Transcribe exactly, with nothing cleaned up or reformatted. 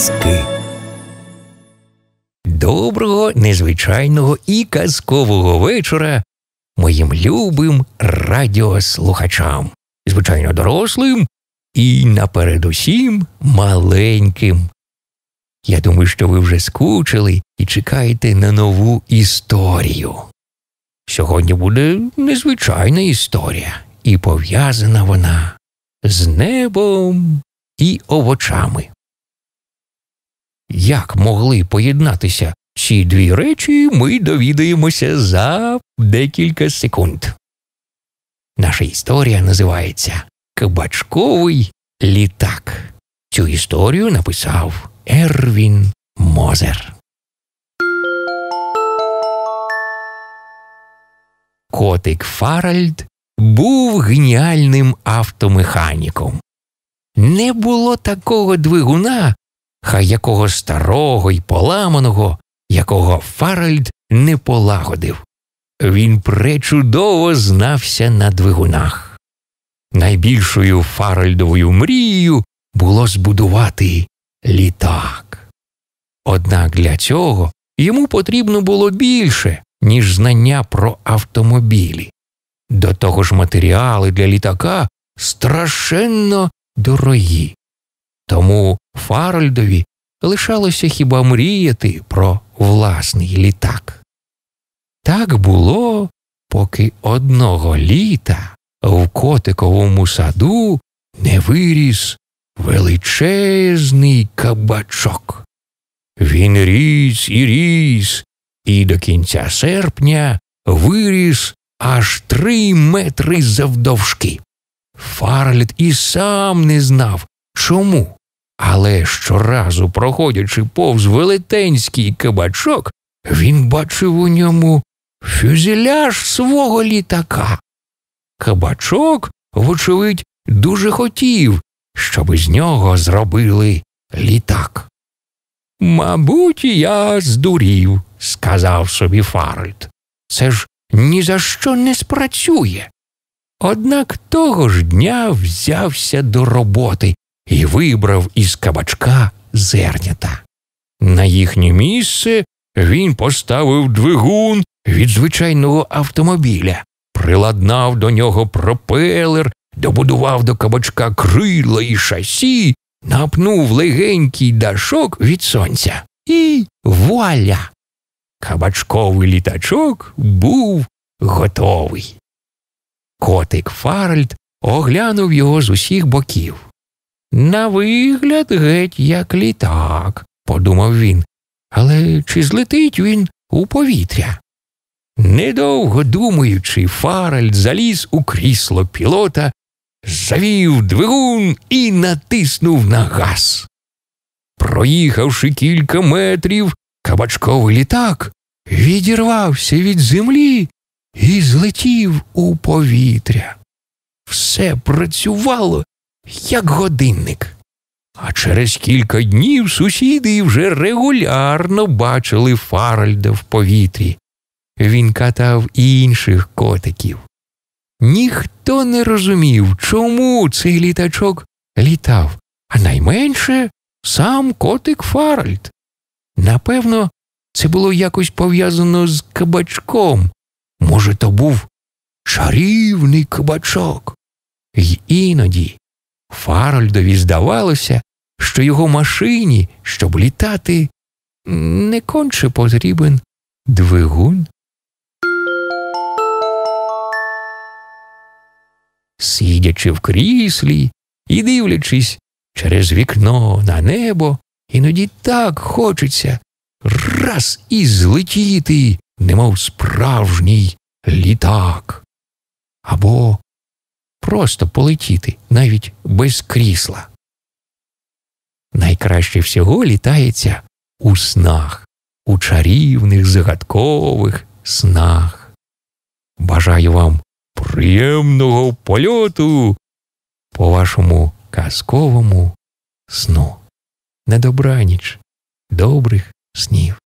казки. Доброго, незвичайного і казкового вечора моїм любим радіослухачам, звичайно дорослим і напередусім маленьким. Я думаю, що ви вже скучили і чекаєте на нову історію. Сьогодні буде незвичайна історія, і пов'язана вона з небом і овочами. Як могли поєднатися ці дві речі, ми довідаємося за декілька секунд. Наша історія називається «Кабачковий літак». Цю історію написав Ервін Мозер. Котик Фаральд був геніальним автомеханіком. Не було такого двигуна, хай якого старого й поламаного, якого Фаральд не полагодив. Він пречудово знався на двигунах. Найбільшою Фаральдовою мрією було збудувати літак. Однак для цього йому потрібно було більше, ніж знання про автомобілі. До того ж матеріали для літака страшенно дорогі. Тому Фаральдові лишалося хіба мріяти про власний літак. Так було, поки одного літа в котиковому саду не виріс величезний кабачок. Він ріс і ріс, і до кінця серпня виріс аж три метри завдовжки. Фаральд і сам не знав, чому. Але щоразу, проходячи повз велетенський кабачок, він бачив у ньому фюзеляж свого літака. Кабачок, вочевидь, дуже хотів, щоб із нього зробили літак. «Мабуть, я здурів», – сказав собі Фаральд. «Це ж ні за що не спрацює». Однак того ж дня взявся до роботи і вибрав із кабачка зернята. На їхнє місце він поставив двигун від звичайного автомобіля, приладнав до нього пропелер, добудував до кабачка крила і шасі, напнув легенький дашок від сонця. І вуаля! Кабачковий літачок був готовий. Котик Фаральд оглянув його з усіх боків. «На вигляд геть як літак», – подумав він, «але чи злетить він у повітря?» Недовго думаючи, Фаральд заліз у крісло пілота, завів двигун і натиснув на газ. Проїхавши кілька метрів, кабачковий літак відірвався від землі і злетів у повітря. Все працювало, як годинник. А через кілька днів сусіди вже регулярно бачили Фаральда в повітрі. Він катав інших котиків. Ніхто не розумів, чому цей літачок літав, а найменше сам котик Фаральд. Напевно, це було якось пов'язано з кабачком. Може, то був чарівний кабачок. Й іноді Фаральдові здавалося, що його машині, щоб літати, не конче потрібен двигун. Сидячи в кріслі і дивлячись через вікно на небо, іноді так хочеться раз і злетіти, немов справжній літак. Або просто полетіти, навіть без крісла. Найкраще всього літається у снах, у чарівних загадкових снах. Бажаю вам приємного польоту по вашому казковому сну. На добраніч, добрих снів.